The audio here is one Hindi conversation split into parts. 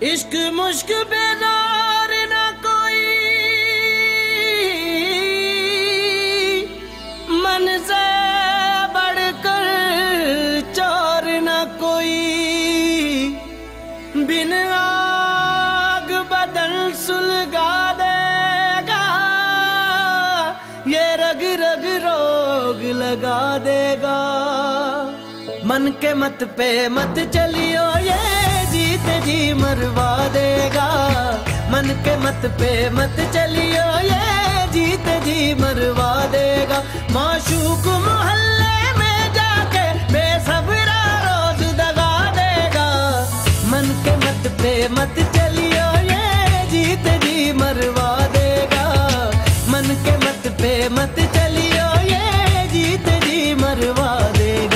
इश्क मुश्क बेदार ना कोई, मन से बढ़कर चोर ना कोई। बिन आग बदन सुलगा देगा, ये रग रग रोग लगा देगा। मन के मत पे मत चलियो, ये जीत जी मरवा देगा। मन के मत पे मत चलियो, ये जीत जी मरवा देगा। माशूक मोहल्ले में जाके बेसब्रा रोज दगा देगा। मन के मत पे मत चलियो, ये जीत जी मरवा देगा। मन के मत पे मत चलियो, ये जीत जी मरवा देगा।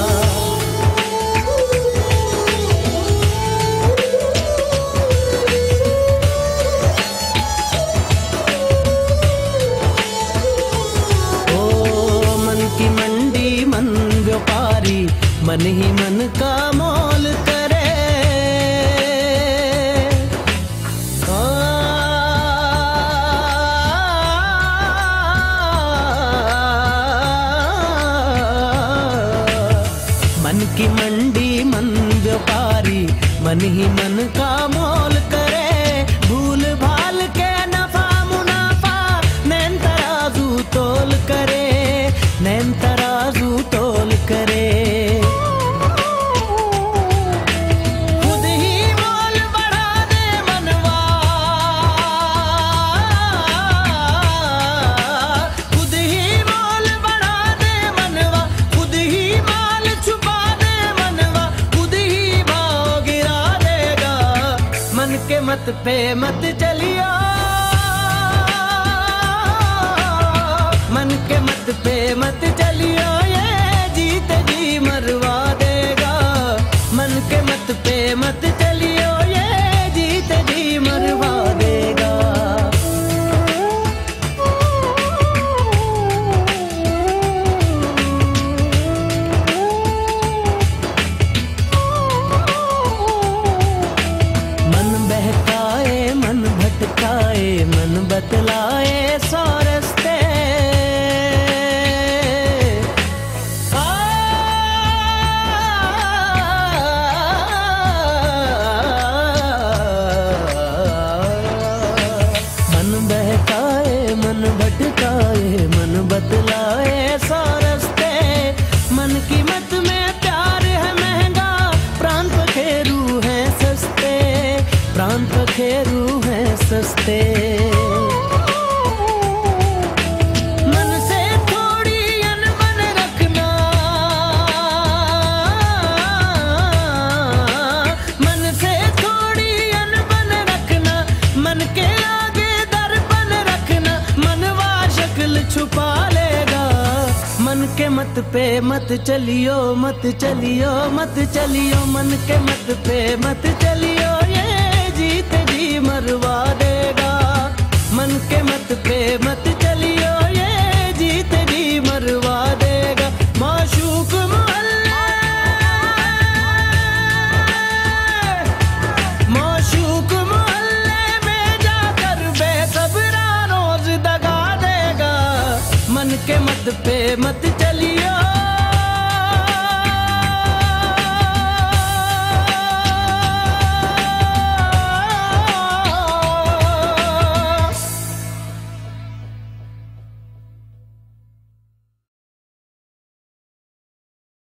मन ही मन का मोल करे, मन की मंडी मन व्यापारी, मन ही मन का मोल करे। भूल भाल के नफा मुनाफा नैन तराजू तोल करे, नैन तराजू तोल करे। मत पे मत चलियो, मन के मत पे मत चलियो, ये जीत जी मरवा देगा। मन के मत पे मत चलियो, ये जीत जी मरवा देगा। मन बतलाए सौ रस्ते, मन बहकाए मन भटकाए, मन बतलाए सौ रस्ते। मन की मत में प्यार है महंगा, प्राण पखेरू है सस्ते, प्राण पखेरू है सस्ते। मन से थोड़ी अनबन रखना, मन से थोड़ी अनबन रखना। मन के आगे दर्पण रखना, मनवा शक्ल छुपा लेगा। मन के मत पे मत चलियो, मत चलियो, मत चलियो। मन के मत पे मत चलियो, ये जीत जी मरवा देगा। मन के मत पे मत चलियो, ये जीत जी मरवा देगा। माशूक मोहल्ले, माशूक मोहल्ले में जाकर बेसब्रा रोज दगा देगा। मन के मत पे मत